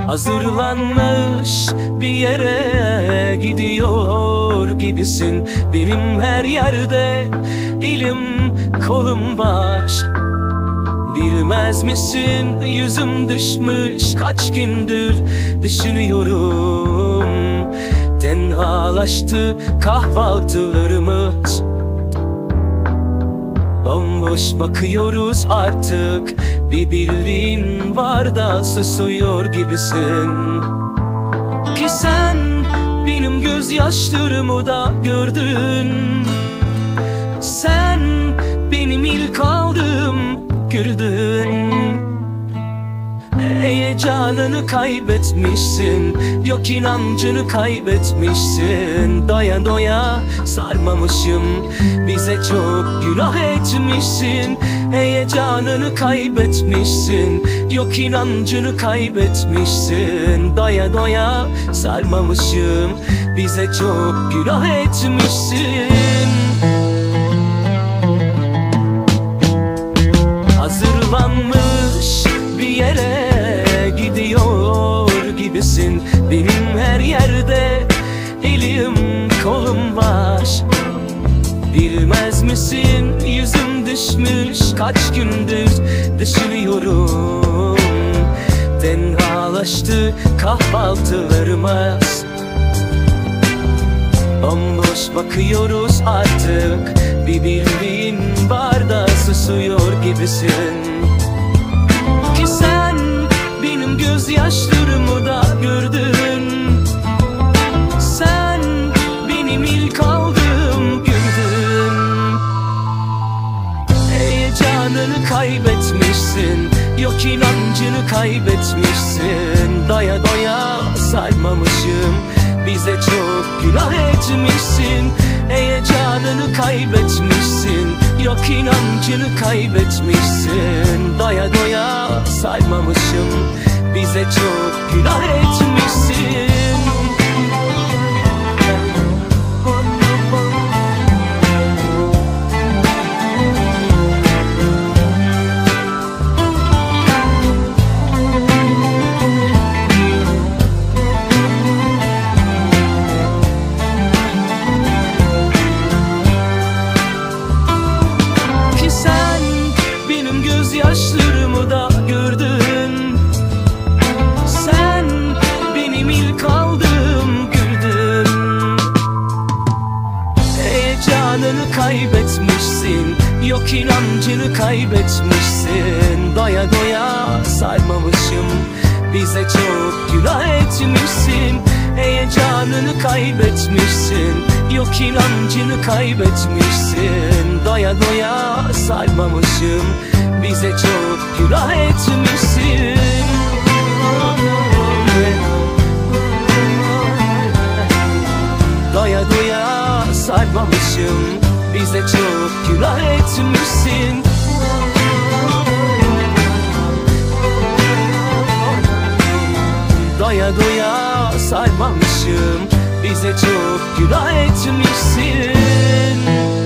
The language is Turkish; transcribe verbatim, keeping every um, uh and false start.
Hazırlanmış bir yere gidiyor gibisin. Benim her yerde elim kolum var. Bilmez misin yüzüm düşmüş, kaç gündür düşünüyorum. Tenhalaştı kahvaltılarımız. Bomboş bakıyoruz artık. Bir bildiğin var da susuyor gibisin. Ki sen benim gözyaşlarımı da gördün. Sen benim ilk aldığım güldün. Heyecanını kaybetmişsin, yok inancını kaybetmişsin. Doya doya sarmamışım, bize çok günah etmişsin. Heyecanını kaybetmişsin, yok inancını kaybetmişsin. Doya doya sarmamışım, bize çok günah etmişsin. Hazırlanmış bir yere gidiyor gibisin. Benim her yerde elim kolum var. Bilmez misin yüzüm düşmüş, kaç gündür düşünüyorum. Tenhalaştı kahvaltılarımız. Bomboş bakıyoruz artık. Bir bildiğin var da susuyor gibisin. Ki sen benim gözyaşlarımı da gördün. Sen benim ilk aldığım güldün. Heyecanını kaybetmişsin, yok inancını kaybetmişsin. Doya doya saymamışım, bize çok günah etmişsin. Heyecanını kaybetmişsin, yok inancını kaybetmişsin. Doya doya saymamışım, bize çok günah etmişsin. Yaşlarımı da gördün. Sen benim ilk aldığım güldün. Heyecanını kaybetmişsin, yok inancını kaybetmişsin. Doya doya saymamışım, bize çok günah etmişsin. Heyecanını kaybetmişsin, yok inancını kaybetmişsin. Doya doya saymamışım, bize çok günah etmişsin. Doya doya saymamışım, bize çok günah etmişsin. Doya doya saymamışım, bize çok günah etmişsin.